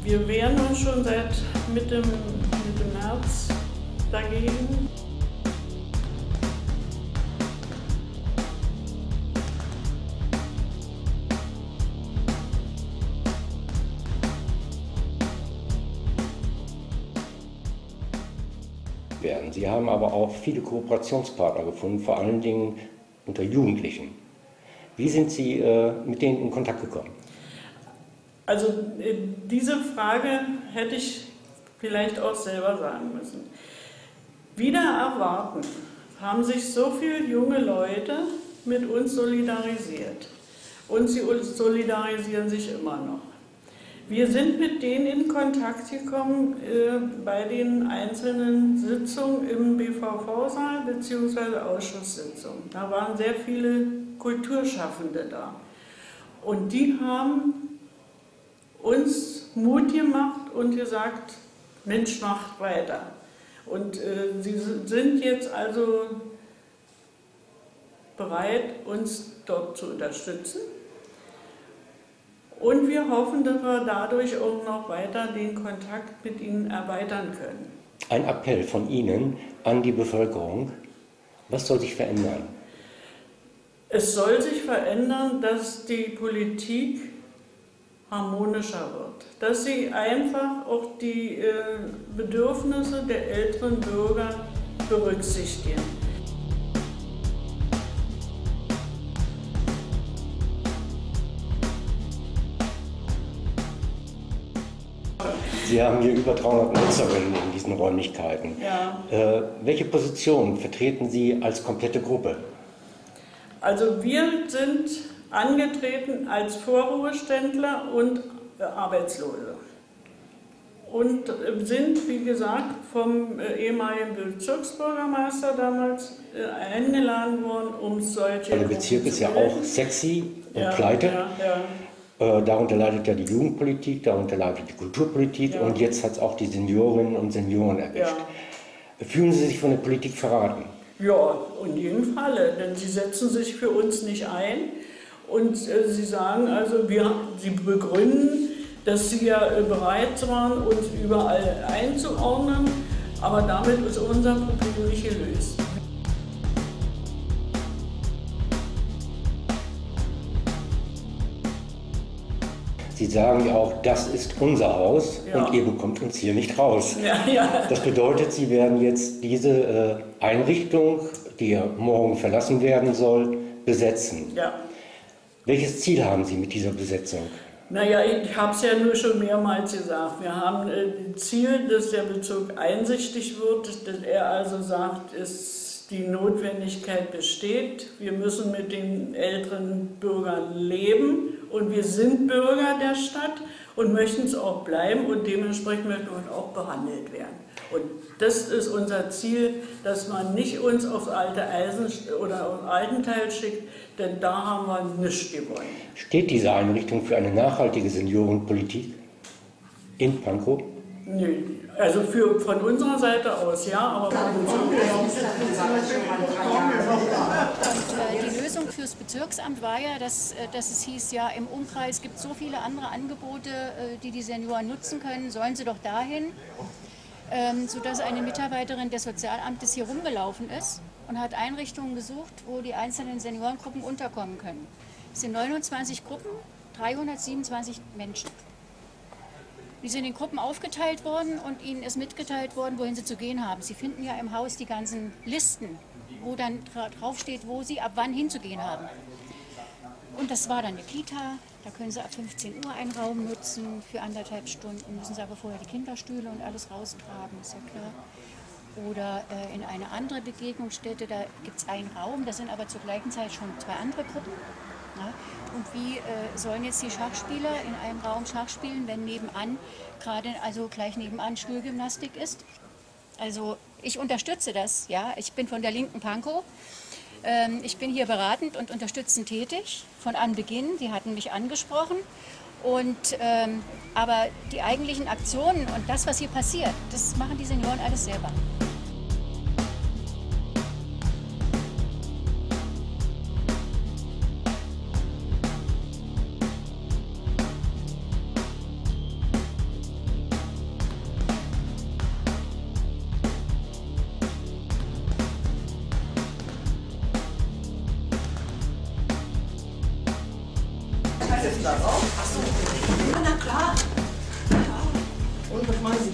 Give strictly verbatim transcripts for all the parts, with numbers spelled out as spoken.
Wir wehren uns schon seit Mitte, Mitte März dagegen. Sie haben aber auch viele Kooperationspartner gefunden, vor allen Dingen unter Jugendlichen. Wie sind Sie äh, mit denen in Kontakt gekommen? Also äh, diese Frage hätte ich vielleicht auch selber sagen müssen. Wider Erwarten haben sich so viele junge Leute mit uns solidarisiert. Und sie solidarisieren sich immer noch. Wir sind mit denen in Kontakt gekommen äh, bei den einzelnen Sitzungen im B V V-Saal bzw. Ausschusssitzungen. Da waren sehr viele Kulturschaffende da. Und die haben uns Mut gemacht und gesagt, Mensch, macht weiter. Und äh, sie sind jetzt also bereit, uns dort zu unterstützen. Und wir hoffen, dass wir dadurch auch noch weiter den Kontakt mit ihnen erweitern können. Ein Appell von Ihnen an die Bevölkerung. Was soll sich verändern? Es soll sich verändern, dass die Politik harmonischer wird. Dass sie einfach auch die äh, Bedürfnisse der älteren Bürger berücksichtigen. Sie haben hier über dreihundert Nutzerinnen in diesen Räumlichkeiten. Ja. Äh, welche Position vertreten Sie als komplette Gruppe? Also wir sind angetreten als Vorruheständler und äh, Arbeitslose. Und äh, sind, wie gesagt, vom äh, ehemaligen Bezirksbürgermeister damals äh, eingeladen worden, um solche... Der Bezirk ist ja auch sexy und ja, pleite. Ja, ja. Äh, darunter leidet ja die Jugendpolitik, darunter leidet die Kulturpolitik, ja. Und jetzt hat es auch die Seniorinnen und Senioren erwischt. Ja. Fühlen Sie sich von der Politik verraten? Ja, in jedem Falle, denn sie setzen sich für uns nicht ein und äh, sie sagen also, wir, sie begründen, dass sie ja äh, bereit waren, uns überall einzuordnen, aber damit ist unser Problem nicht gelöst. Sie sagen ja auch, das ist unser Haus, ja. Und ihr bekommt uns hier nicht raus. Ja, ja. Das bedeutet, Sie werden jetzt diese äh, Einrichtung, die ja morgen verlassen werden soll, besetzen. Ja. Welches Ziel haben Sie mit dieser Besetzung? Naja, ich habe es ja nur schon mehrmals gesagt. Wir haben äh, das Ziel, dass der Bezirk einsichtig wird, dass er also sagt, es, die Notwendigkeit besteht. Wir müssen mit den älteren Bürgern leben. Und wir sind Bürger der Stadt und möchten es auch bleiben und dementsprechend möchten wir auch behandelt werden. Und das ist unser Ziel, dass man nicht uns aufs alte Eisen oder auf den alten Teil schickt, denn da haben wir nichts gewonnen. Steht diese Einrichtung für eine nachhaltige Seniorenpolitik in Pankow? Nö, also für, von unserer Seite aus ja, aber von uns Und äh, die Lösung fürs Bezirksamt war ja, dass, äh, dass es hieß, ja im Umkreis gibt es so viele andere Angebote, äh, die die Senioren nutzen können, sollen sie doch dahin, ähm, sodass eine Mitarbeiterin des Sozialamtes hier rumgelaufen ist und hat Einrichtungen gesucht, wo die einzelnen Seniorengruppen unterkommen können. Es sind neunundzwanzig Gruppen, dreihundertsiebenundzwanzig Menschen. Die sind in Gruppen aufgeteilt worden und ihnen ist mitgeteilt worden, wohin sie zu gehen haben. Sie finden ja im Haus die ganzen Listen, wo dann draufsteht, wo sie ab wann hinzugehen haben. Und das war dann eine Kita, da können sie ab fünfzehn Uhr einen Raum nutzen für anderthalb Stunden, müssen sie aber vorher die Kinderstühle und alles raustragen, ist ja klar. Oder äh, in eine andere Begegnungsstätte, da gibt es einen Raum, da sind aber zur gleichen Zeit schon zwei andere Gruppen. Ja? Und wie äh, sollen jetzt die Schachspieler in einem Raum Schach spielen, wenn nebenan, gerade also gleich nebenan Stuhlgymnastik ist? Also ich unterstütze das, ja. Ich bin von der linken Pankow. Ähm, ich bin hier beratend und unterstützend tätig, von Anbeginn. Die hatten mich angesprochen. Und, ähm, aber die eigentlichen Aktionen und das, was hier passiert, das machen die Senioren alles selber.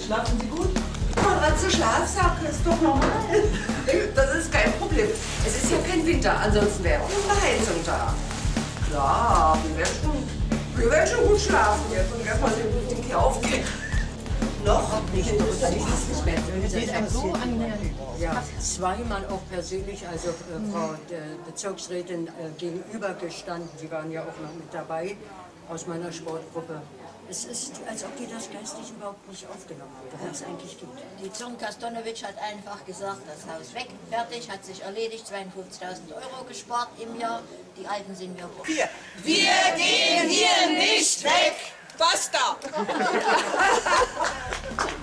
Schlafen Sie gut? Matratze, Schlafsack, ist doch normal. Das ist kein Problem. Es ist ja kein Winter, ansonsten wäre auch eine Heizung da. Klar, wir werden schon, wir werden schon gut schlafen jetzt und erstmal den Ding hier aufgehen. Noch nicht, das ist nicht mehr. Es ist einem so angenehm. Ja, zweimal auch persönlich, also äh, Frau äh, Bezirksrätin äh, gegenübergestanden. Sie waren ja auch noch mit dabei aus meiner Sportgruppe. Es ist, als ob die das geistig überhaupt nicht aufgenommen haben, worum es eigentlich geht. Die Zorn-Kastonowitsch hat einfach gesagt, das Haus weg, fertig, hat sich erledigt, zweiundfünfzigtausend Euro gespart im Jahr. Die Alten sind wir wurscht. Wir, wir gehen hier nicht weg! Basta!